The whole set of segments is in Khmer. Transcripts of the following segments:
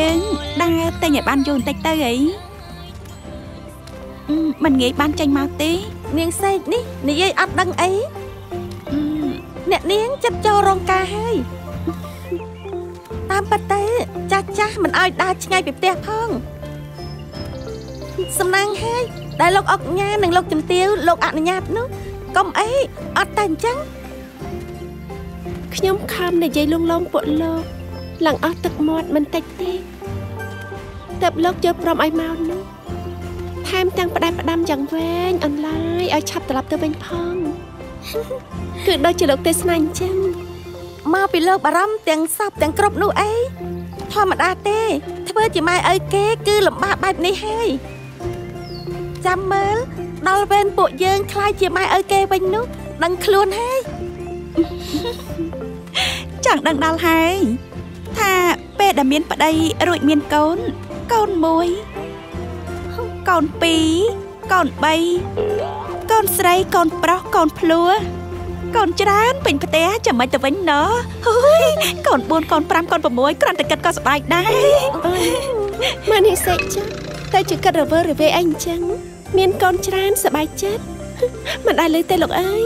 យើងដែលតែញ៉ៃបានយូរបន្តិចទៅអីមិនងាយបានចេញមកទេនាងសេកនេះនិយាយអត់ដឹងអីអ្នកនាងចិត្តចូលរោងការហើយតាមពិតទៅចាស់មិនអោយដើរឆ្ងាយពីផ្ទះផងសំណាងហើយដែលលោកអុកញ៉ានិងលោកជំទាវលោកអនុញ្ញាតនោះកុំអីអត់តែអញ្ចឹងខ្ញុំខំនិយាយលងលងពួកលោកឡើងអស់ទឹកមាត់មិនតិចទេតែលោកយកព្រមឲ្យមកនោះថែមទាំងផ្ដែផ្ដាំយ៉ាងវែងអន្លាយឲ្យឆាប់ត្រឡប់ទៅវិញផងគឺដូចជាលោកទេសនាអញ្ចឹងមកពីលោកបារម្ភទាំងសពទាំងគ្រប់នោះអីធម្មតាទេធ្វើជាម៉ែឲ្យគេគឺលំបាកបែបនេះហើយចាំមើលដល់វេនពួកយើងខ្លាចជាម៉ែឲ្យគេវិញនោះដឹងខ្លួនហើយចង់ដឹងដល់ហើយថាពេលដែលមានប្តីរួចមានកូនកូន1កូន2កូន3កូនស្រីកូនប្រុសកូនភ្លោះកូនច្រើនពេញផ្ទះចាំមិនទៅវិញណោះកូន4កូន5កូន6គ្រាន់តែគិតក៏សប្បាយដែរមកនេះសេចចាតែជាគិតរវើរវាយអីអញ្ចឹងមានកូនច្រើនសប្បាយចិត្តមិនដែលលើទេលោកអើយ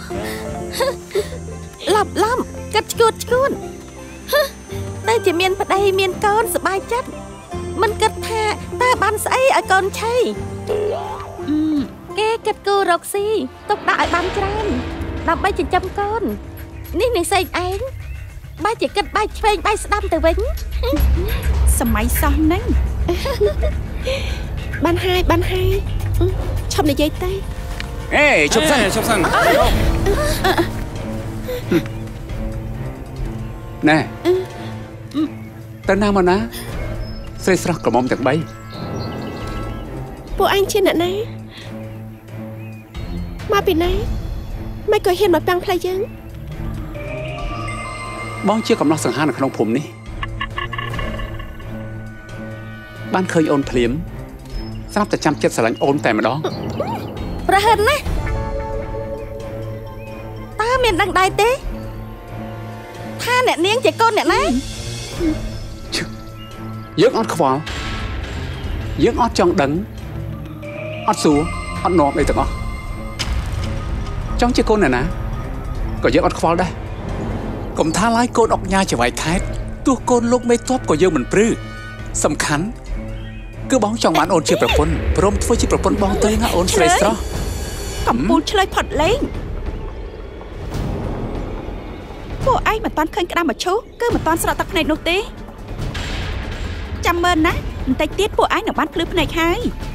ឡប់គិតឈួតតែជាមានប្តីមានកូនសប្បាយចិត្តមិនគិតថាតើបានស្អីឲ្យកូនឆៃគេគិតគូរកស៊ីទុកដាក់ឲ្យបានច្រើនដើម្បីចិញ្ចឹមកូននេះនឹងសេកឯងបែរជាគិតបែកឆ្វេងបែកស្ដាំទៅវិញសម័យសោះហ្នឹងបានហើយឈប់និយាយទៅអេឈប់សិនណែតើណាមកណាស្រីស្រស់ក្រមុំទាំង3 ពួកអញជាអ្នកណាមកពីណាមិនក៏ហ៊ានមកប៉ាំងផ្លៃយើងបងជាកំណោះសង្ហានៅក្នុងភូមិនេះបានឃើញអូនភ្លាមស្រាប់តែចាំចិត្តស្រឡាញ់អូនតែម្ដងប្រហែលណាតើមានដឹងដែរទេថាអ្នកនាងជាកូនអ្នកណាយើងអត់ខ្វល់យើងអត់ចង់ដឹងអត់សួរអត់នាំអីទាំងអស់ចង់ជាកូនអ្នកណាក៏យើងអត់ខ្វល់ដែរកុំថាឡើយកូនអុកញ៉ាជាវាយខេតទោះកូនលោកមេតបក៏យើងមិនព្រឺសំខាន់គឺបងចង់បានអូនជាប្រពន្ធព្រមធ្វើជាប្រពន្ធបងទៅណាអូនស្រីស្រស់កំពូលឆ្លើយផុតលេងពួកឯងមិនតាន់ឃើញក្តាមមឈូសគឺមិនតាន់ស្រក់ទឹកភ្នែកនោះទេចាំមើលណាបន្តិចទៀតពួកឯងនឹងបានភ្លឺភ្នែកហើយ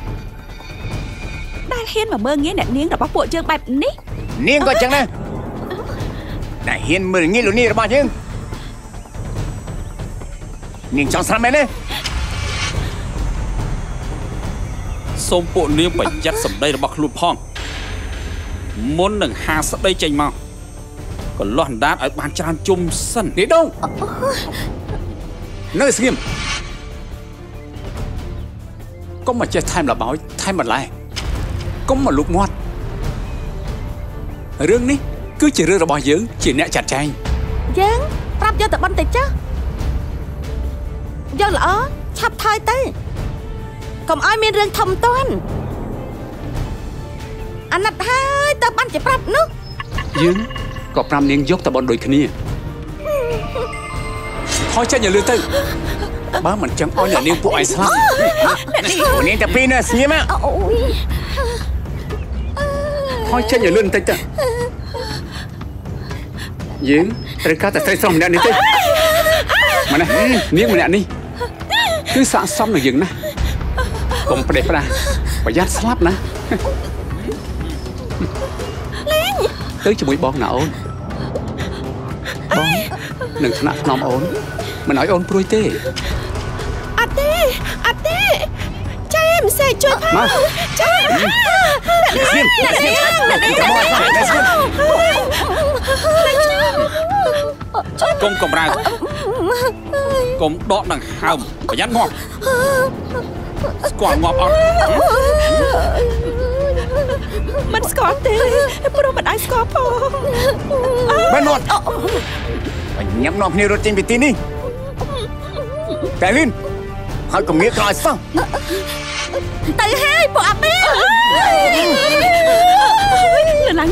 ដែលហ៊ានមកមើលងាយអ្នកនាងរបស់ពួកយើងបែបនេះនាងក៏ចឹងដែរតែហ៊ានមើលងាយលោកនាងរបស់យើងនាងចង់ស្រាំមែនទេសូមពួកនាងប្រយ័ត្នសម្ដីរបស់ខ្លួនផងមុននឹងហាស្ដីចេញមកក៏លាស់អណ្ដាតឲ្យបានច្រើនជុំសិននេះដងនៅស្ងៀមកុំមកចេះថែមលបោយថែមបន្លែកុំមកលូកមាត់រឿងនេះគឺជារឿងរបស់យើងជាអ្នកចាត់ចែងយើងប្រាប់យកទៅបន្តិចចុះយកល្អឆាប់ថយទៅកុំឲ្យមានរឿងធំតាន់អាណិតហើយទៅបានជាប្រាប់នោះយើងក៏ប្រាប់នាងយកទៅបនដូចគ្នាថយចេញឲ្យលឿនទៅបើមិនចឹងឲ្យអ្នកនាងពួកឯងស្លាប់នាងតែពីរណាស្ងៀមអូយថយចេញឲ្យលឿនបន្តិចទៅយើងត្រូវការតែស្រីស្រស់ម្នាក់នេះទេមកណានាងម្នាក់នេះគឺស័ក្តិសមនឹងយើងណាកុំផ្ដេសផ្ដាសប្រយ័ត្នស្លាប់ណាទៅជាមួយបងណាអូនបងនឹងថ្នាក់ថ្នមអូនមិនឲ្យអូនព្រួយទេអត់ទេចាមសេជួយផងចាមកុំកំរើកកុំដកដង្ហើមប្រយ័ត្នងាប់ស្គាល់ងាប់អត់មិនស្គាល់ទេព្រោះមិនអាចស្គាល់ផងមិនមកញ៉ាំនាំគ្នារត់ចេញពីទីនេះតែលីនហើយកុំងាកក្រោយសោះទៅហើយពួកអាពីឡើង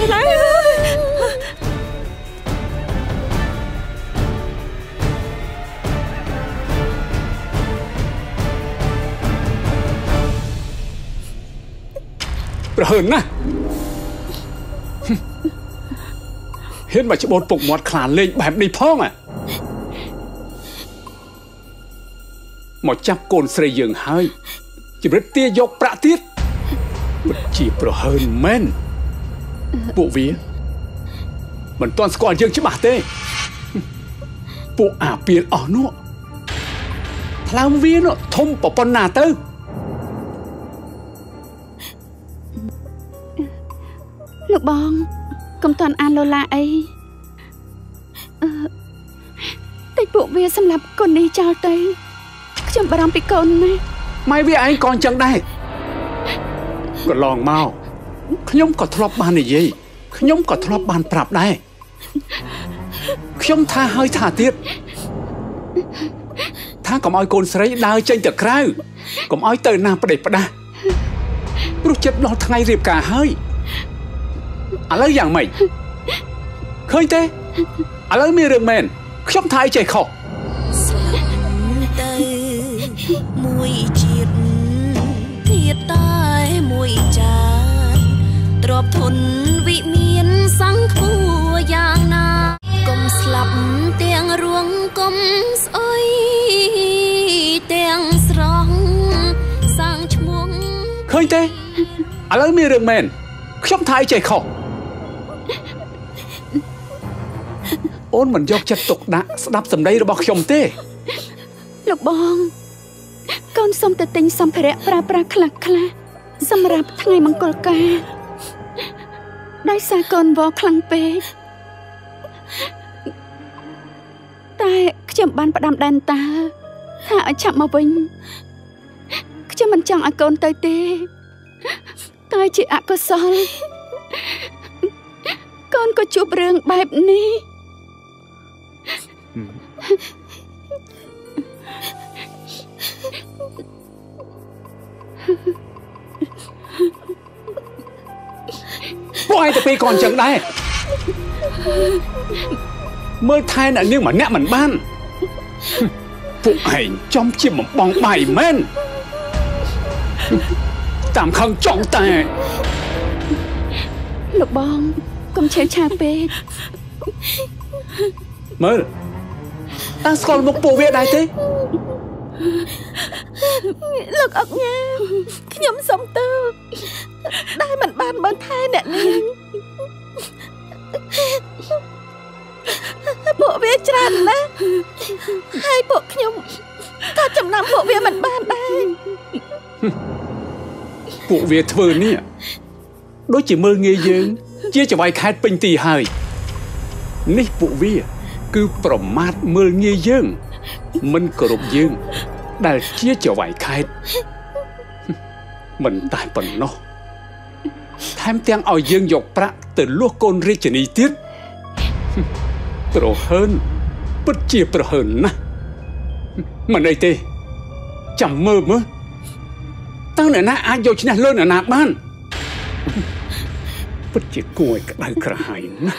ប្រហើនណាហ៊ានមកច្បូតពុកមាត់ខ្លាលេងបែបនេះផងមកចាប់កូនស្រីយើងហើយជម្រិតទាយកប្រាក់ទៀតពិតជាប្រហើនមែនពួកវាមិនទាន់ស្គាល់យើងច្បាស់ទេពួកអាពៀលអស់នោះថ្លើមវានោះធំប៉ុណ្ណាទៅលោកបងកុំតាន់អានឡូឡាអីតែពួកវាសម្លាប់កូននេះចោលទៅខ្ញុំបារម្ភពីកូនណាម៉ែវាឯងក៏អញ្ចឹងដែរកន្លងមកខ្ញុំក៏ធ្លាប់បាននិយាយខ្ញុំក៏ធ្លាប់បានប្រាប់ដែរខ្ញុំថាហើយថាទៀតថាកុំឲ្យកូនស្រីដើរចេញទៅក្រៅកុំឲ្យទៅណាផ្ដេសផ្ដាស់ព្រោះចិត្តដល់ថ្ងៃរៀបការហើយឥឡូវយ៉ាងម៉េចឃើញទេឥឡូវមានរឿងមែនខ្ញុំថាអីចេះខុសស្លាប់ទៅមួយជាតិទៀតតែមួយចានទ្របធនវិមានសង្ឃួយ៉ាងណាកុំស្លាប់ទាំងរួងកុំស្អុយទាំងស្រស់សាងឈ្មោះឃើញទេឥឡូវមានរឿងមែនខ្ញុំថាអីចេះខុសអូនមិនយកចិត្តទុកដាក់ស្ដាប់សម្ដីរបស់ខ្ញុំទេលោកបងកូនសុំទៅទិញសម្ភារៈប្រើប្រាស់ខ្លះសម្រាប់ថ្ងៃមង្គលការដោយសារកូនវល់ខ្លាំងពេកតែខ្ញុំបានផ្ដាំដែនតាថាឲ្យឆាប់មកវិញខ្ញុំមិនចង់ឲ្យកូនទៅទេតែជាអកុសលកូនក៏ជួបរឿងបែបនេះពួកឯងទៅពេលក៏អញ្ចឹងដែរមើលថែអ្នកនាងម្នាក់មិនបានពួកឯងចំជាបំបងបាយមែនតាមខឹងចង់តែលោកបងកុំឆេវឆាវពេកមើលតាស្គាល់មុខពួកវាដែរទេលោកអុកញ៉ាខ្ញុំសុំទោសដែលមិនបានមើលថែអ្នកនាងពួកវាច្រើនណាស់ហើយពួកខ្ញុំក៏ចំណាំពួកវាមិនបានដែរពួកវាធ្វើនេះដូចជាមើលងាយយើងជាចវាយខេត្តពេញទីហើយនេះពួកវាគឺប្រមាថមើលងាយយើងមិនគោរពយើងដែលជាចវាយខេត្តមិនតែប៉ុណ្ណោះថែមទាំងឲ្យយើងយកប្រាក់ទៅលួសកូនរាជនីទៀតប្រហើនពិតជាប្រហើនណាស់មិនអីទេចាំមើលតើអ្នកណាអាចយកឈ្នះលើអ្នកណាបានពិតជាគួរឲ្យក្តៅក្រហាយណាស់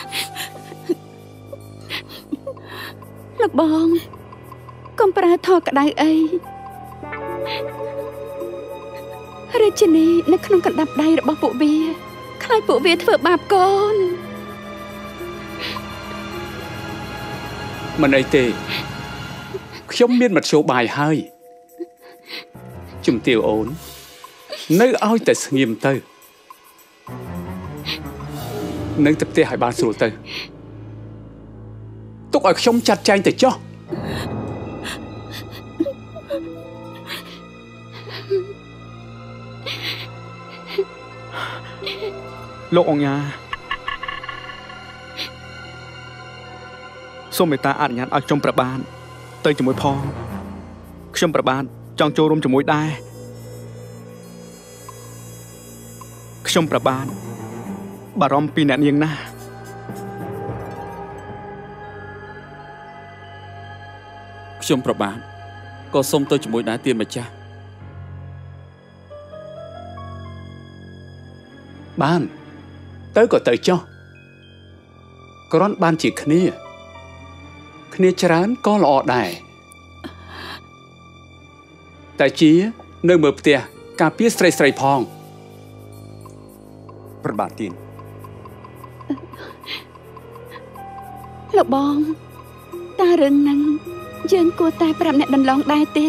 លោកបងកុំប្រើធរក្តៅអីរាជិនីនៅក្នុងកណ្ដាប់ដៃរបស់ពួកវាខ្លាចពួកវាធ្វើបាបកូនមិនអីទេខ្ញុំមានមធ្យោបាយហើយជំទាវអូននៅឲ្យតែស្ងៀមទៅនៅទៅផ្ទះឲ្យបានស្រួលទៅទុកឲ្យខ្ញុំចាត់ចែងទៅចុះលោកអង្គញាសូមមេត្តាអនុញ្ញាតឲ្យខ្ញុំប្របានទៅជាមួយផងខ្ញុំប្របានចង់ចូលរួមជាមួយដែរខ្ញុំប្របានបារម្ភពីអ្នកនាងណាស់ខ្ញុំប្របាទកក៏សុំទៅជាមួយដែរទៀនម្ចាស់បានទៅក៏ទៅចុះគ្រាន់បានជាគ្នាច្រើនក៏ល្អដែរតែជានៅមើលផ្ទះការពារស្រីផងប្របាទទៀនលោកបងតើរឿងហ្នឹងយើងគួរតែប្រាប់អ្នកដន្លងដែរទេ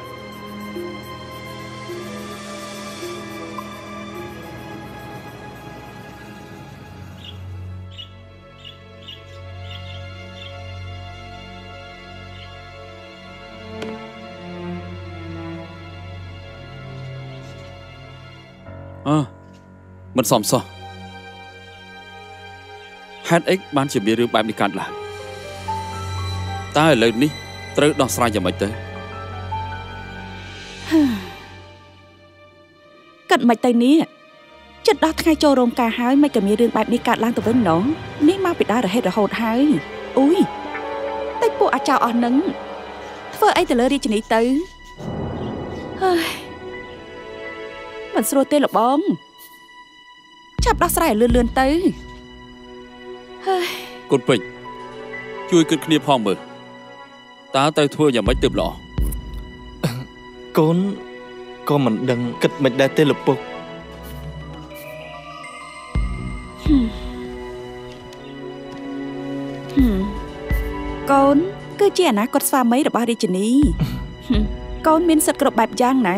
មិនសមសោះហេតុអីបានជាមានរឿងបែបនេះកើតឡើងតើឥឡូវនេះត្រូវដោះស្រាយយ៉ាងម៉េចទៅគិតមិនទៅនេះចិត្តដល់ថ្ងៃចូលរោងការហើយមិនក៏មានរឿងបែបនេះកើតឡើងទៅវិញណោះនេះមកពីដើររហេតុរហូតហើយអូយតែពួកអាចោអស់នឹងធ្វើអីទៅលើរាជនីទៅហើយមិនស្រួលទេលោកបងចាប់ដោះស្រាយឲ្យលឿនទៅហើយកូនពេជ្រជួយគិតគ្នាផងមើលតើត្រូវធ្វើយ៉ាងម៉េចទើបល្អកូនក៏មិនដឹងគិតមិនដែរទេលោកពុកកូនគឺជាអនាគតស្វាមីរបស់រាជិនីកូនមានសិទ្ធិគ្រប់បែបយ៉ាងណា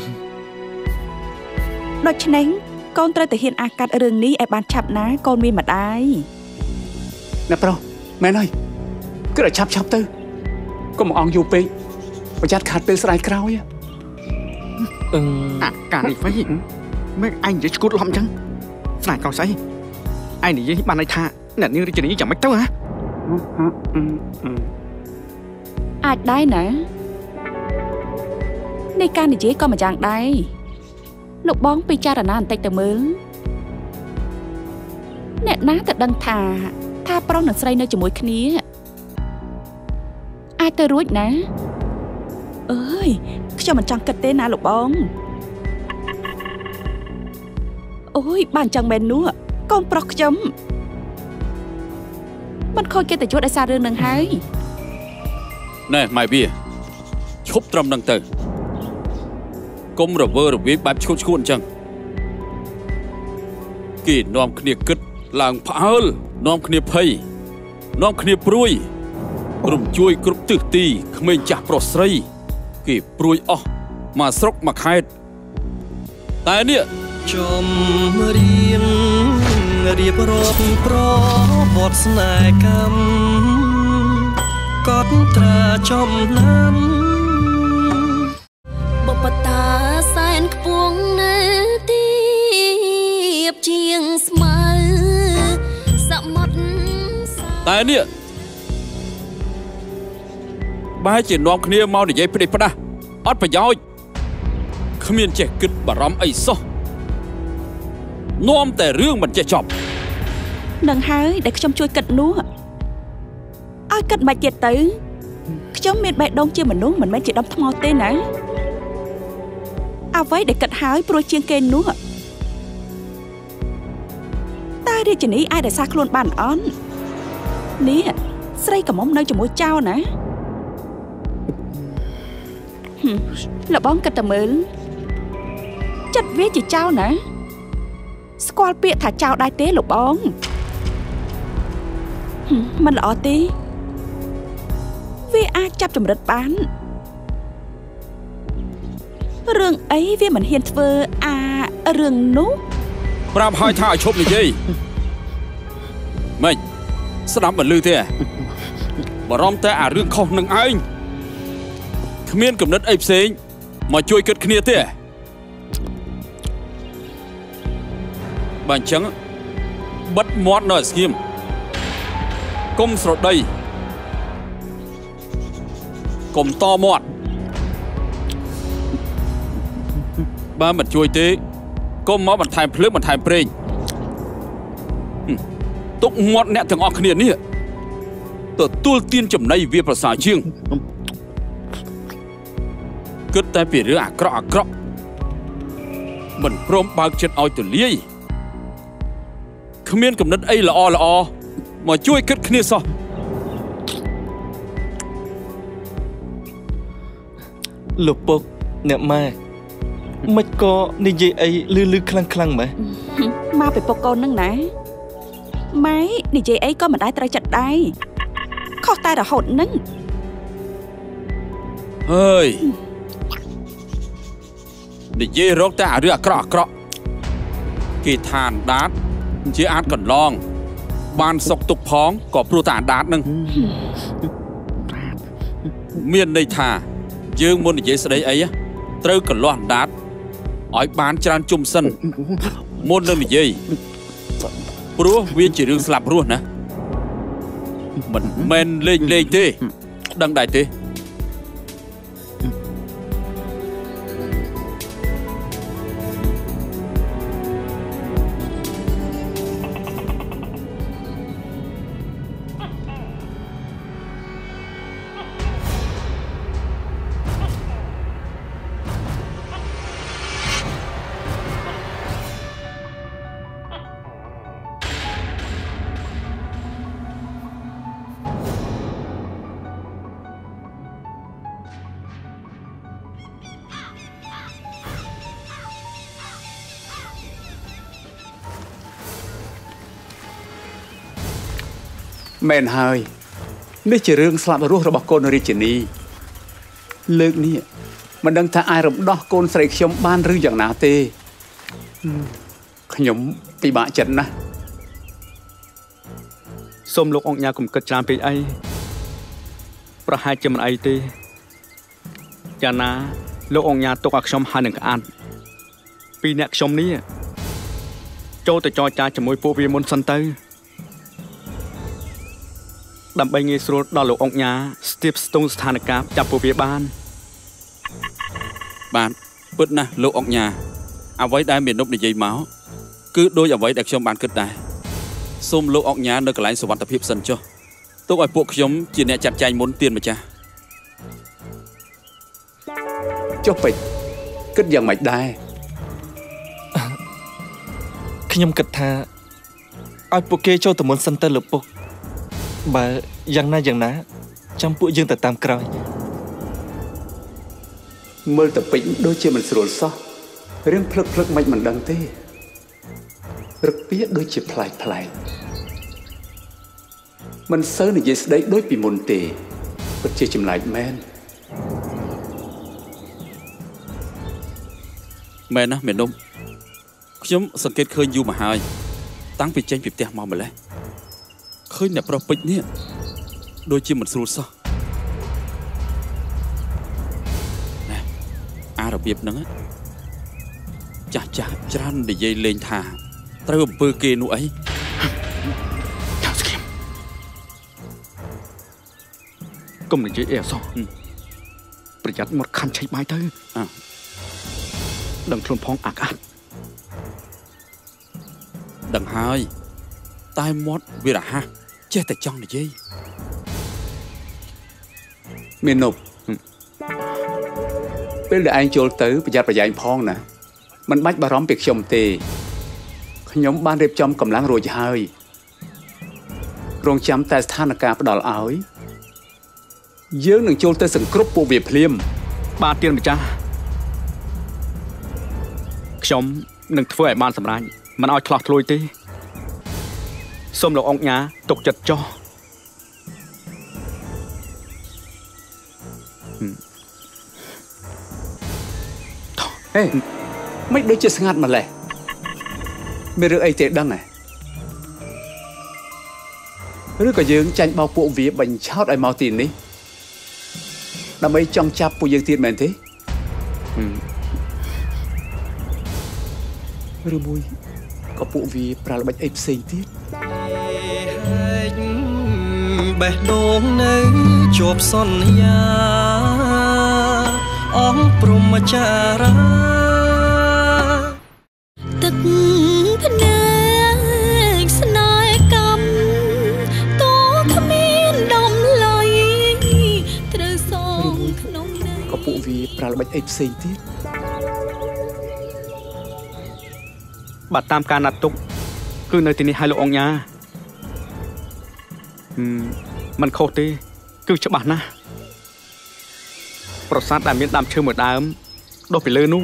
ដូច្នេះកូនត្រូវតែហ៊ានអាកាត់រឿងនេះឲ្យបានឆាប់ណាកូនមានម្ដាយអ្នកប្រុសមែនហើយគឺឲ្យឆាប់ទៅកុំអង្យូរពេកប្រយ័ត្នខាត់ពេលស្ដាយក្រោយអាការនេះវិញមិនឯងនិយាយឈួតលំចឹងស្ដាយក្រោយស្អីឯងនិយាយបានន័យថាអ្នកនាងរាជិនីយ៉ាងម៉េចទៅហ៎អាចដែរណានៃការនិយាយក៏មិនយ៉ាងដែរលោកបងពិចារណាបន្តិចទៅមើលអ្នកណាទៅដឹងថាប្រុសនិងស្រីនៅជាមួយគ្នាអាចទៅរួចណាអើយខ្ញុំមិនចង់គិតទេណាលោកបងអូយបានចឹងមែននោះកូនប្រុសខ្ញុំមិនខូចកិត្តិយសដោយសាររឿងនឹងហើយណែម៉ែវាឈប់ត្រឹមនឹងទៅកុំរវើរវាយបែបឈួតអញ្ចឹងគេនាំគ្នាគិតឡើងផ្អើលនាំគ្នាភ័យនាំគ្នាព្រួយរំជួយគ្រប់ទិសទីក្មេងចាស់ប្រុសស្រីគេព្រួយអស់មកស្រុកមកខេត្តតែនេះចំរៀនរៀបរាប់ប្រវត្តិស្នេហ៍កម្មកត់ត្រាចំណាំបបតាសែនខ្ពស់ណាស់ទៀបជាងស្មៅសមុទ្រតែនេះបែរជានាំគ្នាមកនិយាយផ្ដេសផ្ដាស់អត់ប្រយោជន៍គ្មានចេះគិតបារម្ភអីសោះនាំតែរឿងមិនចេះចប់នឹងហើយដែលខ្ញុំជួយគិតនោះឲ្យគិតមិនទៀតទៅខ្ញុំមានបេះដូងជាមនុស្សមិនមែនជាដុំថ្មទេណាអ្វីដែលគិតហើយព្រោះជាងគេនោះតើរាជិនីអាចរក្សាខ្លួនបានអត់នេះស្រីកំមុំនៅជាមួយចៅណាលោកបងគិតតែមើលចិត្តវាជាចៅណាស្គាល់ពាក្យថាចៅដែរទេលោកបងមិនល្អទេវាអាចចាប់ចម្រិតបានរឿងអីវាមិនហ៊ានធ្វើរឿងនោះប្រាប់ឲ្យថាឲ្យឈប់និយាយម៉េចស្ដាប់មិនឮទេបារម្ភតែអារឿងខុសនឹងឯងគ្មានគំនិតអីផ្សេងមកជួយគិតគ្នាទេបើអញ្ចឹងបិទមាត់នៅស្ងៀមកុំស្រដីកុំតមាត់បើមិនជួយទេកុំមកបន្ថែមភ្លើងបន្ថែមប្រេងទុកមាត់អ្នកទាំងអស់គ្នានេះទទួលទានចំណីវាប្រសើរជាងគិតតែពីរឿងអាក្រក់មិនព្រមបើកចិត្តឲ្យទូលាយគ្មានកំណត់អីល្អមកជួយគិតគ្នាសោះលោកពុកអ្នកម៉ែមិនក៏និយាយអីលឺខ្លាំងម៉ែមកពីពុកកូននឹងណាម៉ែនិយាយអីក៏មិនដែរត្រូវចិត្តដែរខុសតែរហូតនឹងហើយនិយាយរកតែរឿងអាក្រក់គេថាអណ្ដាតជាអាចកន្លងបានសុកទុកផងក៏ព្រោះតែអណ្ដាតនឹងមានន័យថាយើងមុននិយាយស្ដីអីត្រូវកន្លោះអណ្ដាតឲ្យបានច្រើនជុំសិនមុននឹងនិយាយព្រោះវាជារឿងស្លាប់រស់ណាមិនមែនលេងទេដឹងដែរទេមែនហើយនេះជារឿងស្លាប់រស់របស់កូនរាជិនីលើកនេះមិនដឹងថាអាចរំដោះកូនស្រីខ្ញុំបានឬយ៉ាងណាទេខ្ញុំពិបាកចិត្តណាស់សូមលោកអង្គញាកុំគិតច្រើនពេកអីប្រហែលជាមិនអីទេយ៉ាងណាលោកអង្គញាទុកឲ្យខ្ញុំហើយនឹងក្អាត់ពីអ្នកខ្ញុំនេះចូលទៅចរចាជាមួយពួកវាមុនសិនទៅដើម្បីងាយស្រួលដល់លោកអង្គញាស្ទាបស្ទង់ស្ថានភាពចាប់ពួកវាបានពិតណាស់លោកអង្គញាអ្វីដែលមាននប់និយាយមកគឺដូចអ្វីដែលខ្ញុំបានគិតដែរសូមលោកអង្គញានៅកន្លែងសុវត្ថិភាពសិនចុះទុកឲ្យពួកខ្ញុំជាអ្នកចាត់ចែងមុនទៀនម្ចាស់ចុះពេជ្រគិតយ៉ាងម៉េចដែរខ្ញុំគិតថាឲ្យពួកគេចូលទៅមុនសិនទៅលោកពុកបើយ៉ាងណាចាំពួកយើងទៅតាមក្រោយមើលទៅពេជ្រដូចជាមិនស្រួលសោះរឿងភ្លឹកមិនដឹងទេរឹកពីដូចជាប្លែកមិនសូវនិយាយស្ដីដូចពីមុនទេពិតជាចម្លែកមែនណាមែននោះខ្ញុំសង្កេតឃើញយូរមកហើយតាំងពីចេញពីផ្ទះមកម្លេះឃើញអ្នកប្រុសពេជ្រនេះដូចជាមិនស្រួលសោះណាអារបៀបហ្នឹងចាស់ច្រើននិយាយលេងថាត្រូវអំពើគេនោះអីកុំនិយាយអីអសោះប្រយ័ត្នមកខំឆៃបាយទៅដឹងខ្លួនផងអាកាត់ដឹងហើយតែមាត់វារហ័សចេះតែចង់និយាយមាននប់ពេលដែលឯងចូលទៅប្រយ័ត្នប្រយែងផងណាមិនបាច់បារម្ភពីខ្ញុំទេខ្ញុំបានរៀបចំកម្លាំងរួចហើយរងចាំតែស្ថានភាពផ្ដល់ឲ្យយើងនឹងចូលទៅសង្គ្រប់ពួកវាភ្លាមបាទទៀនម្ចាស់ខ្ញុំនឹងធ្វើឲ្យបានសម្រេចមិនឲ្យឆ្លោះឆ្លួយទេសូមលោកអង្គញាទុកចិត្តចុះហេមិនដូចជាស្ងាត់ម្លេះមានរឿងអីទេដឹងហ៎ឬក៏យើងចាញ់បោកពួកវាបញ្ឆោតឲ្យមកទីនេះដើម្បីចង់ចាប់ពួកយើងទៀតមែនទេឬមួយក៏ពួកវាប្រើល្បិចអីផ្សេងទៀតបេះដូងនៅជាប់សន្យាអង្គព្រហ្មចារាទឹកភ្នែកស្នេហ៍កម្មតោគ្មានដំឡៃត្រូវសងក្នុងក៏ពួកវាប្រើល្បិចអីផ្សេងទៀតបើតាមការណាត់ទុកគឺនៅទីនេះហើយលោកអង្គញាมันខុសទេគឺច្បាស់ណាស់ប្រាសាទដែលមានដើមឈើមួយដើមដុះពីលើនោះ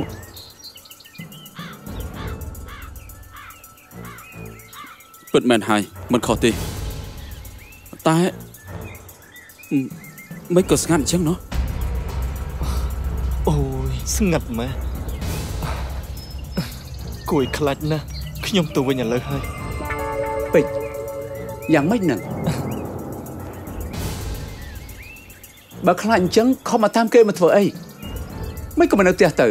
ពិតមែនហើយมันខុសទេតែមិនក៏ស្ងាត់អញ្ចឹងណោះអូយស្ងាត់ម៉ែគួយខ្លាច់ណាស់ខ្ញុំទៅវិញឥឡូវហើយពេជ្រយ៉ាងម៉េចហ្នឹងបើខ្លាចអញ្ចឹងខំមកតាមគេមកធ្វើអីមិនក៏មកនៅផ្ទះទៅ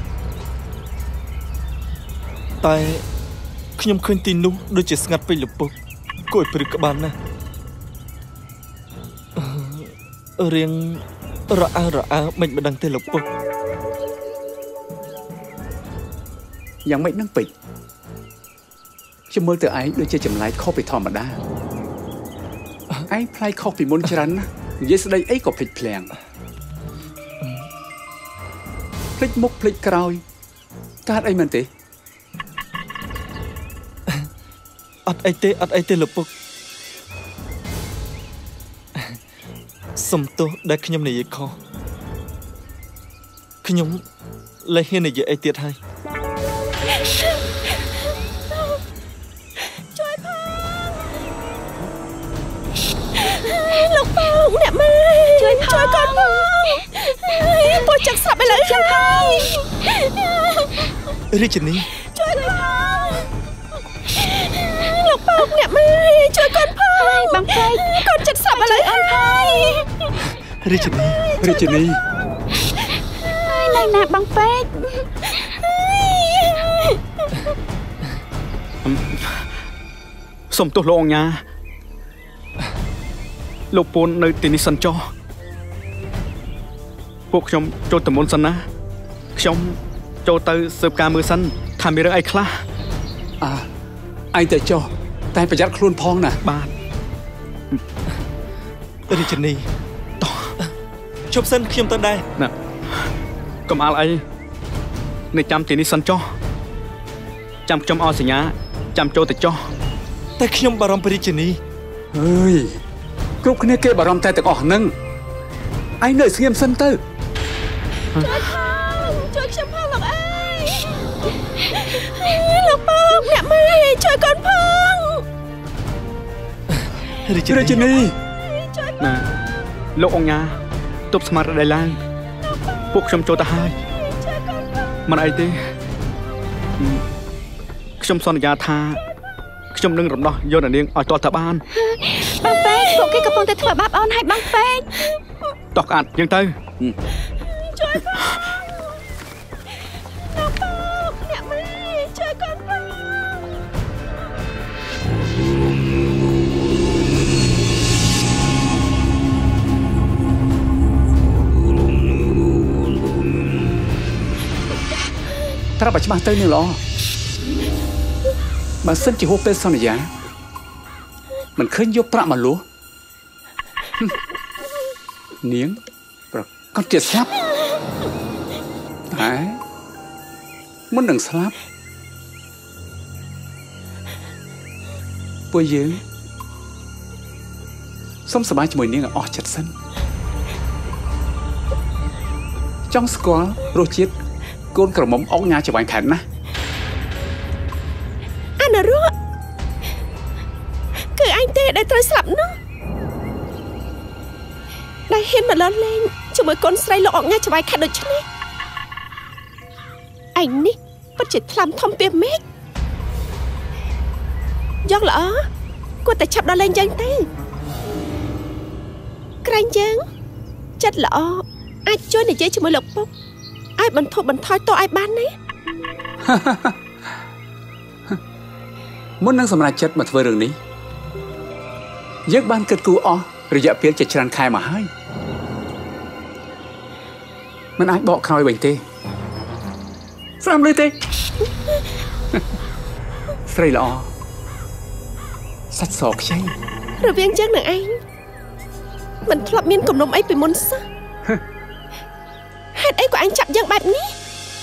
តែខ្ញុំឃើញទីនោះដូចជាស្ងាត់ពេកលពុកគួយព្រឹកក្បាលណាស់រៀងរអើមិនដឹងទេលពុកយ៉ាងម៉េចហ្នឹងពេជ្រខ្ញុំមើលទៅឯងដូចជាចម្លែកខុសពីធម្មតាឯងប្លែកខុសពីមុនច្រើនណាស់និយាយស្ដីអីក៏ភ្លេចភ្លាំងភ្លេចមុខភ្លេចក្រោយកើតអីមែនទេអត់អីទេលពុកសំទោសដែលខ្ញុំនិយាយខុសខ្ញុំលែងហ៊ាននិយាយអីទៀតហើយជួយផងលោកប៉ោងអ្នកម៉ែជួយកូនផងពួកចាក់ស្រាប់ឥឡូវចឹងហើយរាជិនីជួយផងលោកប៉ោងអ្នកម៉ែជួយកូនផងបងពេកកូនចិត្តស្រាប់ឥឡូវអើហើយរាជិនីណៃណាបងពេកសុំទោសលោកអង្គញាលោកពូននៅទីនេះសិនចុះពួកខ្ញុំចូលទៅមុនសិនណាខ្ញុំចូលទៅស៊ើបការមើលសិនថាមានរឿងអីខ្លះឯងទៅចុះតែប្រយ័ត្នខ្លួនផងណាបាទរាជិនីតោះជប់សិនខ្ញុំទៅដែរណាកុំអាលអីនៅចាំទីនេះសិនចុះចាំខ្ញុំអស់សញ្ញាចាំចូលទៅចុះតែខ្ញុំបារម្ភរាជិនីអើយគ្រប់គ្នាគេបារម្ភតែទាំងអស់ហ្នឹងឯងនៅស្ងៀមសិនទៅជួយខ្ញុំផងលោកអើយលោកប៉ោងអ្នកម៉ែជួយកូនផងរាជិនីណាលោកអង្គញាទប់ស្មារតីឡើងពួកខ្ញុំចូលទៅហើយមិនអីទេខ្ញុំសន្យាថាខ្ញុំនឹងរំដោះយកនាងឲ្យទាល់តែបានបងពេកពួកគេកំពុងតែធ្វើបាបអូនឲ្យបងពេកតោះក្អាត់យើងទៅជួយអ្នកម៉ែជួយកូនផងត្រាប់ឲ្យច្បាស់ទៅនឹងល្អបើសិនជាហួសពេលសន្យាមិនឃើញយកប្រាក់មកលុះនាងប្រកាសជាស្លាប់តែមុននឹងស្លាប់ពួកយើងសុំសប្បាយជាមួយនាងឲ្យអស់ចិត្តសិនចង់ស្គាល់រសជាតិកូនក្រមុំអុកញ៉ាច្បាយខែនណាអានរស់គឺអញទេដែលត្រូវស្លាប់នោះដែលហ៊ានមកលន់លេងជាមួយកូនស្រីលោកអុកញ៉ាច្បាយខែនដូចនេះឯងនេះពិតជាថ្លាំធំពីមេឃយកល្អគួរតែឆាប់ដល់លេងចឹងទៅក្រែងយើងចិត្តល្អអាចជួយនិយាយជាមួយលោកពុកឲ្យបន្ធូរបន្ថយតោះឲ្យបានណាមុននឹងសម្រេចចិត្តមកធ្វើរឿងនេះយើងបានគិតគូរអស់រយៈពេលជាច្រើនខែមកហើយមិនអាចបកក្រោយវិញទេស្រាំលើទេស្រីល្អសាច់សខ្ចីរវាងយើងនឹងឯងមិនធ្លាប់មានគំនុំអីពីមុនសោះហេตุអីក៏អញចាប់យើងបែបនេះ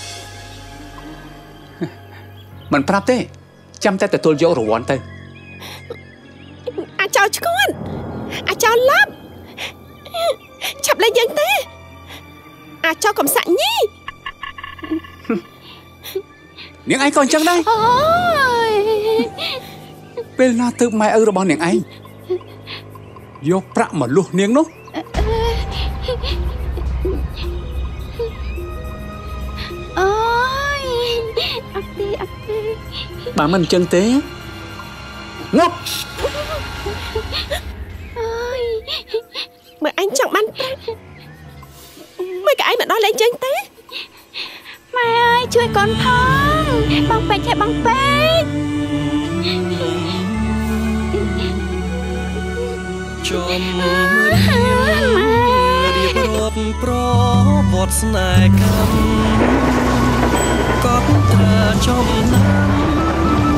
មិនប្រាប់ទេចាំតែទទួលយករង្វាន់ទៅអាចោលឈួតអាចោលឡាប់ឆាប់លេងយើងទេអាចោលកំសាក់ញីនាងឯងក៏អញ្ចឹងដែរពេលណាទើបម៉ែឪរបស់នាងឯងយកប្រាក់មកលុះនាងនោះអូយអត់ទេបើមិនអញ្ចឹងទេងប់អូយមើលអញចង់បានប្រាក់មិនក៏ឯងមកដល់លេងយើងទេម៉ែអើយជួយកូនផងបងពេជ្រហេបងពេជ្រចំរៀបរាប់ប្រវត្តិស្នេហ៍កម្មកត់ត្រាចំណាំ